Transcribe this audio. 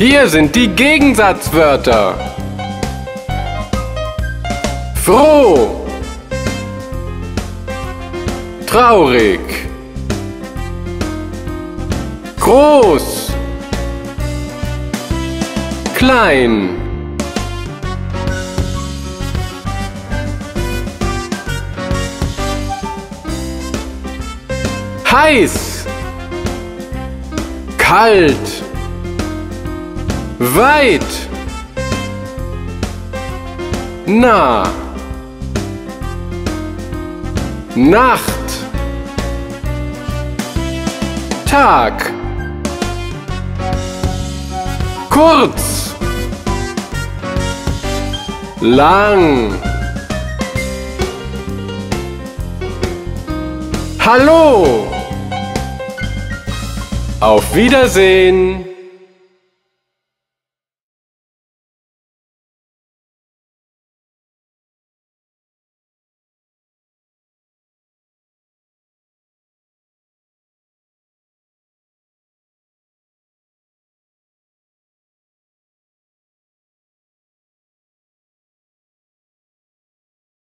Hier sind die Gegensatzwörter. Froh, traurig, groß, klein, heiß, kalt, weit, nah, Nacht, Tag, kurz, lang, hallo, auf Wiedersehen.